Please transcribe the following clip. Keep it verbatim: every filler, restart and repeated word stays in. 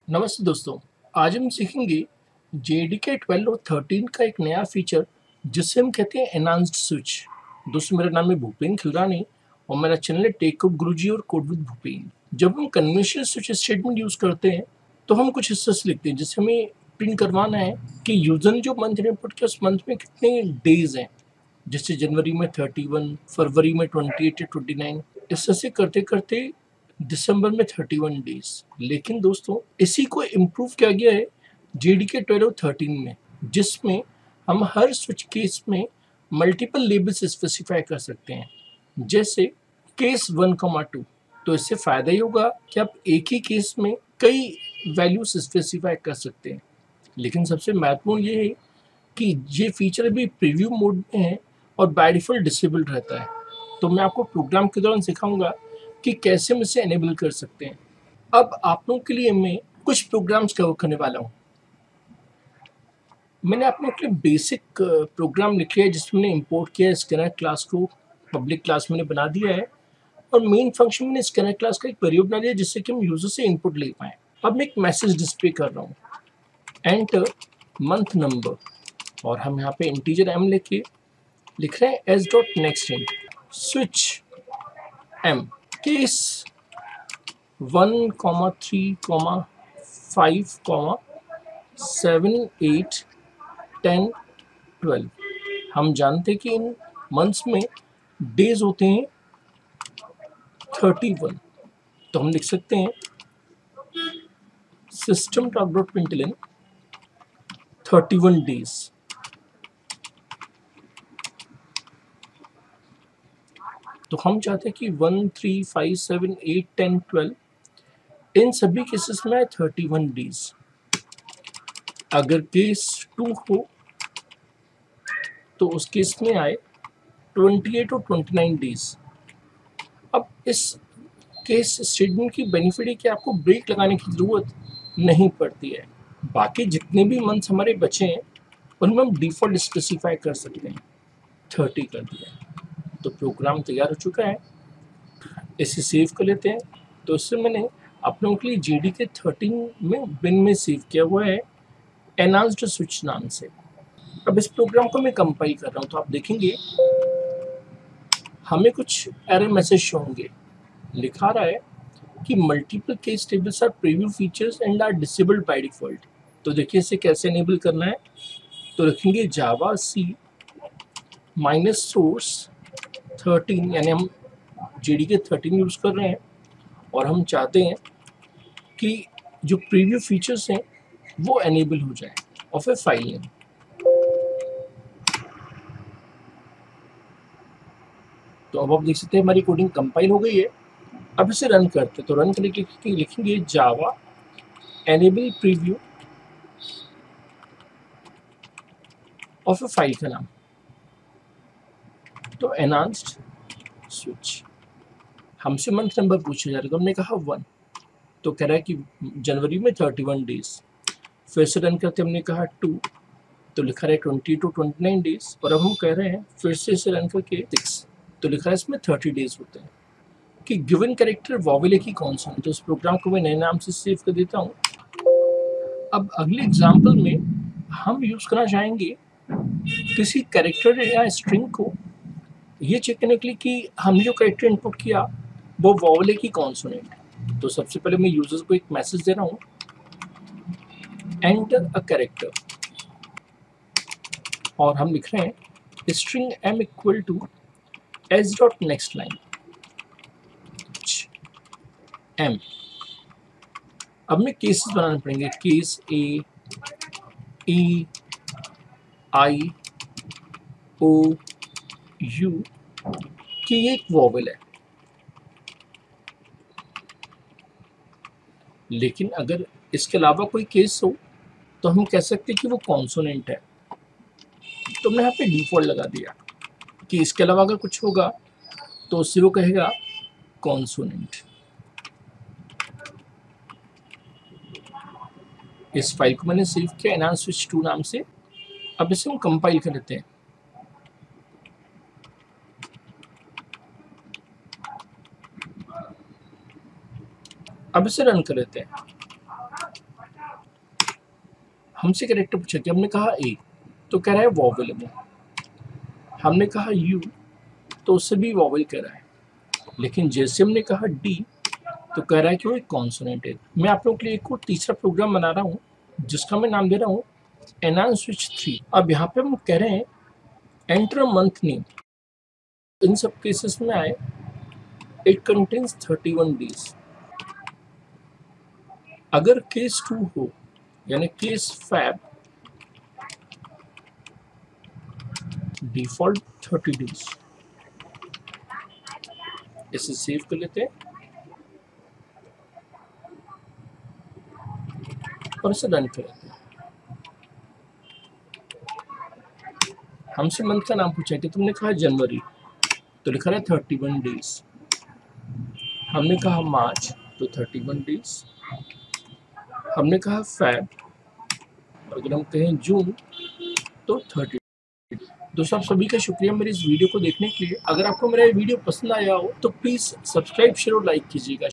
नमस्ते दोस्तों, आज हम सीखेंगे जे डी के ट्वेल्व और थर्टीन का एक नया फीचर जिसे हम कहते हैं एनहांस्ड स्विच। दोस्तों, मेरा नाम है भूपेंद्र खिलरानी और मेरा चैनल है टेक कोड गुरुजी और कोड विद भूपेंद्र। जब हम कन्वेंशनल स्विच स्टेटमेंट यूज करते हैं तो हम कुछ हिस्सा से लिखते हैं, जिससे हमें प्रिंट करवाना है कि यूजर ने जो मंथ इनपुट किया उस मंथ में कितने डेज हैं, जैसे जनवरी में थर्टी वन, फरवरी में ट्वेंटी एट या ट्वेंटी नाइन। इस तरह से करते करते दिसंबर में थर्टी वन डेज। लेकिन दोस्तों, इसी को इम्प्रूव किया गया है जे डी के ट्वेल्व और थर्टीन में, जिसमें हम हर स्विच केस में मल्टीपल लेबल्स स्पेसिफाई कर सकते हैं, जैसे केस वन कमा टू। तो इससे फायदा ही होगा कि आप एक ही केस में कई वैल्यूज स्पेसिफाई कर सकते हैं। लेकिन सबसे महत्वपूर्ण ये है कि ये फीचर अभी प्रीव्यू मोड में है और बाय डिफॉल्ट डिसेबल्ड रहता है। तो मैं आपको प्रोग्राम के दौरान सिखाऊंगा कि कैसे हम इसे एनेबल कर सकते हैं। अब आप लोगों के लिए मैं कुछ प्रोग्राम्स कवर करने वाला हूँ। मैंने आप लोगों के लिए बेसिक प्रोग्राम लिखे है, जिसमें मैंने इंपोर्ट किया है स्कैनर क्लास को। पब्लिक क्लास मैंने बना दिया है और मेन फंक्शन मैंने स्कैनर क्लास का एक वेरिएबल बना दिया, जिससे कि हम यूजर से इनपुट ले पाए। अब मैं एक मैसेज डिस्प्ले कर रहा हूँ, एंटर मंथ नंबर, और हम यहाँ पे इंटीजर एम लेके लिख रहे हैं S dot next int switch M case one comma three comma five comma seven eight ten twelve. हम जानते हैं कि इन मंथ्स में डेज होते हैं थर्टी वन। तो हम लिख सकते हैं system top dot println thirty one days. तो हम चाहते हैं कि one three five seven eight ten twelve इन सभी केसेस में आए थर्टी वन डेज। अगर केस टू हो तो उस केस में आए ट्वेंटी एट और ट्वेंटी नाइन डेज। अब इस केस स्टेटमेंट की बेनिफिट है कि आपको ब्रेक लगाने की ज़रूरत नहीं पड़ती है। बाकी जितने भी मंथ्स हमारे बचे हैं उनमें हम डिफ़ॉल्ट स्पेसिफाई कर सकते हैं। थर्टी कर दिया तो प्रोग्राम तैयार हो चुका है। इसे सेव कर लेते हैं। तो इससे मैंने आप लोगों के लिए जे डी के थर्टीन में बिन में सेव किया हुआ है एनहांस्ड स्विच नाम से। अब इस प्रोग्राम को मैं कंपाइल कर रहा हूँ तो आप देखेंगे हमें कुछ एरर मैसेज शो होंगे। लिखा रहा है कि multiple case tables are preview features and are disabled by default. तो देखिए इसे कैसे एनेबल करना है। तो लिखेंगे Java C minus source thirteen, यानी हम J D K thirteen use कर रहे हैं और हम चाहते हैं कि जो प्रीव्यू फीचर्स हैं वो एनेबल हो जाए, और फिर फाइल नेम। तो अब आप देख सकते हैं हमारी कोडिंग कंपाइल हो गई है। अब इसे रन करते हैं। तो रन करने के लिए लिखेंगे जावा एनेबल प्रीव्यू और फिर फाइल का नाम, तो एनहांस्ड स्विच। हमसे मंथ नंबर पूछा जा रहा है तो हमने कहा वन। तो कह रहा है कि जनवरी में थर्टी वन डेज। फिर से रन करते हमने कहा टू, तो लिखा है twenty two twenty nine days. और अब हम कह रहे हैं फिर से इसे रन करके सिक्स, तो लिखा है इसमें थर्टी डेज होते हैं। कि गिवन कैरेक्टर वॉवेल की कौन सा है, तो इस प्रोग्राम को मैं नए नाम से सेव कर देता हूँ। अब अगले एग्जाम्पल में हम यूज करना चाहेंगे किसी कैरेक्टर या स्ट्रिंग को ये चेक करने के लिए कि हम जो कैरेक्टर इनपुट किया वो वॉवेल की कॉन्सोनेंट है। तो सबसे पहले मैं यूजर्स को एक मैसेज दे रहा हूँ, एंटर अ कैरेक्टर, और हम लिख रहे हैं string M equal to S dot next line M. अब में केसेस बनाने पड़ेंगे, case A, E, I, O, you कि ये एक वॉवेल है। लेकिन अगर इसके अलावा कोई केस हो तो हम कह सकते हैं कि वो कॉन्सोनेंट है। तो हमने यहाँ पे डिफॉल्ट लगा दिया कि इसके अलावा अगर कुछ होगा तो उससे वो कहेगा कॉन्सोनेंट। इस फाइल को मैंने सेव किया एनहांस्ड स्विच टू नाम से। अब इसे हम कंपाइल कर लेते हैं। अब इसे रन कर लेते हैं। हमसे करेक्टर पूछा कि हमने कहा ए तो कह रहा है वॉवेल में, हमने कहा यू तो उससे भी वॉवेल कह रहा है, लेकिन जैसे हमने कहा डी तो कह रहा है कि वो एक कॉन्सोनेंट है। मैं आप लोगों के लिए एक और तीसरा प्रोग्राम बना रहा हूँ जिसका मैं नाम दे रहा हूँ एनहांस स्विच थ्री। अब यहाँ पे हम कह रहे हैं एंटर मंथ नेम, इन सब केसेस में आए it contains thirty one days. अगर केस टू हो यानी case feb default thirty days, इसे सेव कर लेते हैं और इसे रन कर लेते हैं। हमसे मंथ का नाम पूछा कि तुमने कहा जनवरी तो लिखा है थर्टी वन डेज, हमने कहा मार्च तो थर्टी वन डेज, हमने कहा फैब, अगर हम कहें जून तो थर्टी। दोस्तों आप सभी का शुक्रिया मेरे इस वीडियो को देखने के लिए। अगर आपको मेरा ये वीडियो पसंद आया हो तो प्लीज़ सब्सक्राइब शेयर और लाइक कीजिएगा।